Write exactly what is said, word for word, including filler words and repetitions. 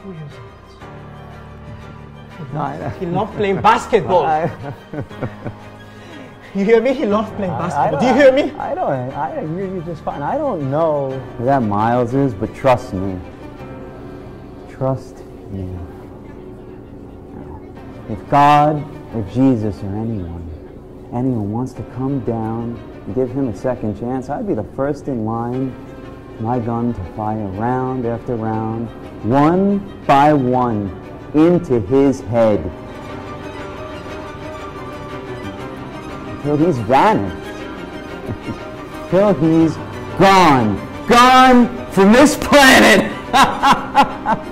two years old. No, I, He loved playing basketball. I, You hear me? He loved playing I basketball. don't- Do you hear me? I don't, I hear you just fine. I don't know who that Miles is, but trust me. Trust me. If God or Jesus or anyone, anyone wants to come down and give him a second chance, I'd be the first in line, my gun to fire round after round, one by one, into his head. Until he's vanished. Until he's gone. Gone from this planet!